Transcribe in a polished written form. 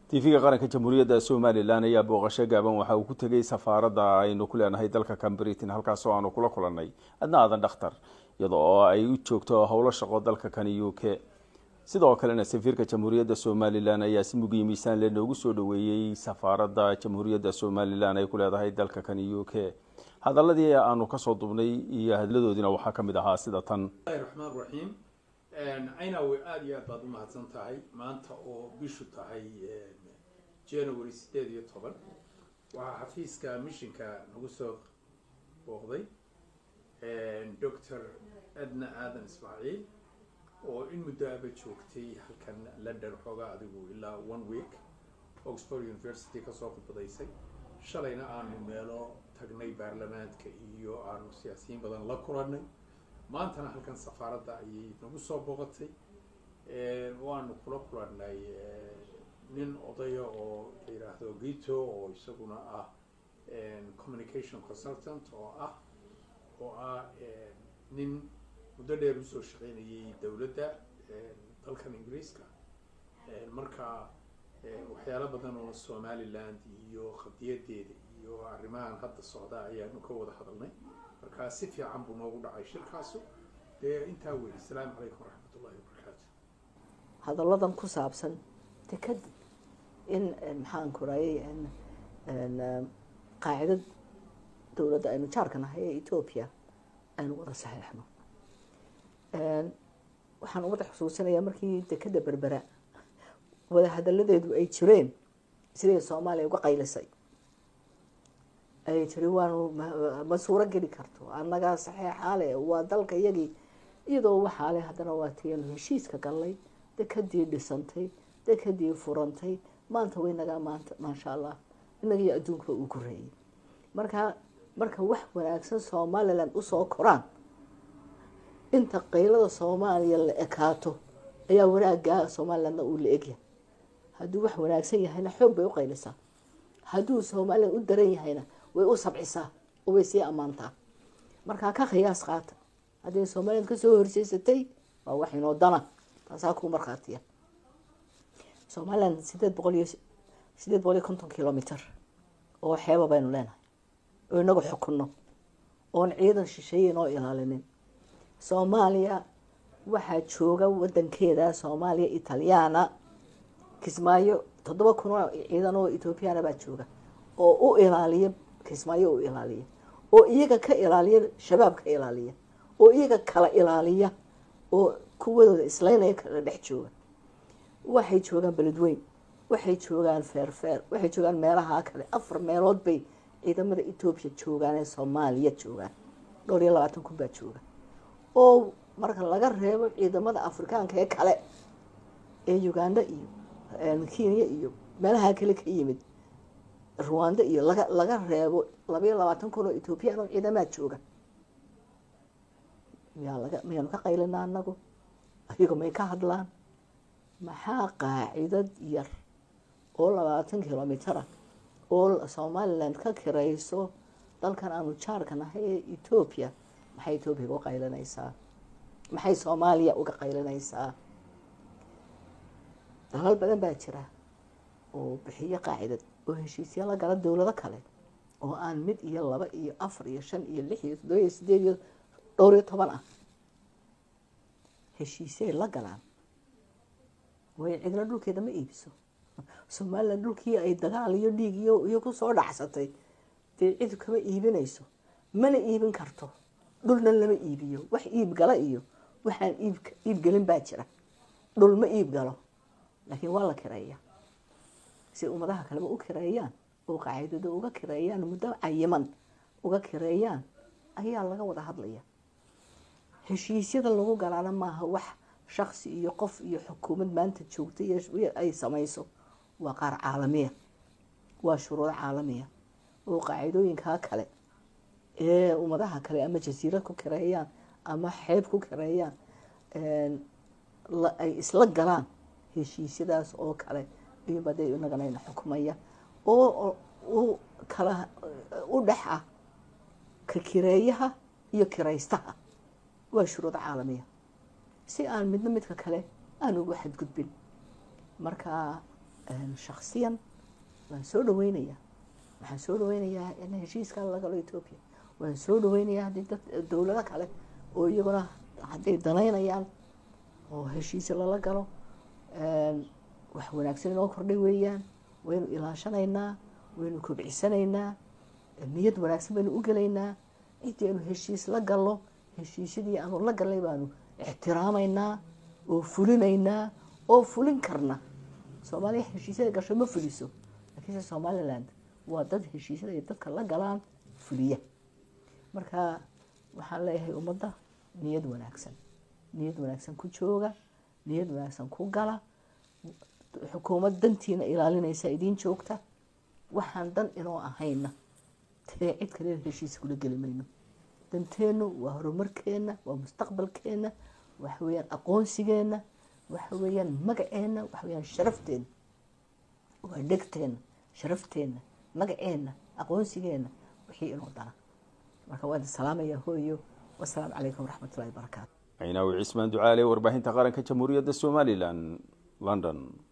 TV-ga qaranka Jamhuuriyadda Soomaaliland ayaa booqasho gaaban waxa uu ku tagay safaaradda aynu ku leenahay dalka Britain halkaas oo aanu kula kulanay adna aadan dhakhtar iyadoo ay u joogto howlo shaqo dalka kan UK sidoo kalena safiirka Jamhuuriyadda Soomaaliland ayaa si muhiim miisaan leh noogu soo dhaweeyay safaaradda Jamhuuriyadda Soomaaliland ay ku leedahay dalka kan UK hadaladii aanu ka soo dubnay iyo hadladoodina waxa kamid ahaa sida tan Bismillahirrahmanirrahim ayna way aad iyo aad baad u mahadsan tahay maanta oo bishu tahay January 18 waxa xafiiska missionka nagu soo booqday Dr. Adna Aadan Ismaaciil oo in muddo ah joogtay halkan London xoogaa adigu ilaa 1 week Oxford University ka soo qodbaysay shalayna aanu meelo tagnay baarlamaanka iyo aanu siyaasiyiin badan la kulannay maantana halkan safaaradda ayay nagu soo booqatay waanu kula kulannay nin odaya oo la yiraahdo Gito oo isaguna ah communication consultant oo ah nin muddo dheer u soo shaqeynayay dawladda dalkan Ingiriiska marka waxyaalo badan oo Somaliland iyo qadiyadeeda iyo arrimahan hadda socda ayaanu ka wada hadalnay marka si fiican buu noogu dhacay shirkaas inta weey assalaamu calaykum waraxmatullaahi wabarakaatuh hadalladan ku saabsan dekad in maxaan ku raayay qaacida dawladda aynu jaarkanahay ee Ethiopia aynu wada saxiixno waxaan uga xusuusinayaa markii dekada berbera wada hadalladeedu ay jireen sidii Soomaaliya uga qaylisay ay tiri waanu ma suura geli karto annaga saxiixa leh waa dalka iyagii iyadoo waxa leh haddana waa tiin heshiiska galay dekadii dhisantay dekadii furantay maanta waynaga maanta ma sha Allah inaga adduunka uu ku reeyay marka wax wanaagsan Somaliland u soo koraan inta qaylada Soomaaliya la ekaato ayaa wanaaga Somaliland uu la egyahay hadduu wax wanaagsan yahayna xoog bay u qaylisaa hadduu Somaliland u daran yahayna way u sabcisaa oo way sii amaantaa marka ka qiyaas qaata haddii Somaliland ka soo horseysatay waa wax inoo dana taasaa ku marxaatiya Somaliland 850 kilomitir oo xeeba baynu leenahay oo inagu xukunno oon ciidan shisheeye inoo ilaalinin Soomaaliya waxaa jooga wadankeeda Soomaaliya Italiana Kismaayo 7,000 ciidan oo Ethiopiana baa jooga oo u ilaaliya Kismaayo u ilaaliya oo iyaga ka ilaaliya shabaab ka ilaaliya oo iyaga kala ilaaliya oo kuwadooda islaynaya kala dhex jooga waxay joogaan beledweyn waxay joogaan feerfeer waxay joogaan meelaha kale 4 meelood bay ciidamada Ethiopia joogaan ee Soomaaliya joogaan 22 baa jooga oo marka laga reebo ciidamada Afrikaanka ee kale ee Uganda iyo Kenya iyo meelaha kale ka yimid Rwanda iyo laga reebo 22 oo Ethiopian oo ciidamada jooga miyaan ka qaylinaa anagu ayagu may ka hadlaan maxaa qaacidad yar oo 20 kilomitir oo Somaliland ka kirayso dalkan aanu jaarkanahay ee Ethiopia maxay Ethiopia uga qaylinaysaa maxay Soomaaliya uga qaylinaysaa dalal badan baa jira oo bixiya qaacidad oo heshiisyo la gala dawlado kale oo aan mid iyo 2 iyo 4 iyo 5 iyo 6 iyo 7 iyo 8 iyo 12 ah heshiisyo la galaan way cidna dhulkeeda ma iibso Soomaaliland dhulkii ay dagaal iyo dhiig iyo ku soo dhacsatay cid kama iibinayso mana iibin karto dhulna lama iibiyo wax iib gala iyo waxaan iib galin baa jira dhul ma iib galo laakiin waa la kireeyaa si ummadaha kale u kireeyaan oo qaacidada uga kireeyaan muddo cayiman uga kireeyaan ayaa laga wada hadlaya heshiisyada lagu galaana maaha wax shakhsi iyo qof iyo xukuumad maanta joogta ay samayso waa qaar caalamiya waa shuruuc caalamiya oo qaacidooyinka kale ee ummadaha kale ama jasiirad ku kireeyaan ama xeeb ku kireeyaan ay isla galaan heshiisyadaas oo kale iyo baday inagana xukumaya oo kala u dhaxa ka kireeyaha iyo kireystaha waa shuruuc caalamiya si aan midna midka kale aan ugu xadgudbin marka shakhsiyan waan soo dhaweynayaa waxaan soo dhaweynayaa in heshiiska la galo Ethiopia waan soo dhaweynayaa haddii dad dowlado kale oo iyaguna hadday danaynayaan oo heshiis lala galo wax wanaagsan inoo kordhay weeyaan waynu ilaashanaynaa waynu kobcisanaynaa niyad wanaagsan baynu u gelaynaa intii aynu heshiis la gallo heshiisyadii aanu la gallay baanu ixtiraamaynaa oo fulinaynaa oo fulin karna Soomaaliya heshiisyada gasho ma fuliso laakiin Somaliland waa dad heshiisyada ay dadka la galaan fuliya marka waxaan leeyahay ummadda niyad wanaagsan ku jooga niyad wanaagsan ku gala xukuumad dantiina ilaalinaysa idin joogta waxaan dan inoo ahayna cid kale heshiis kula geli mayno danteenu waa horumarkeena waa mustaqbalkeena waxa weeyaan aqoonsigeena waxa weeyaan magaceena waxa weeyaan sharafteena waa dhegteena sharafteena magaceena aqoonsigeena wixii inoo dana marka waan salaamaya hooyo wassalaamu calaykum waraxmatullaahi wabarakaatu aynaawi cismaan ducaale warbaahinta qaranka jamhuuriyadda Somaliland London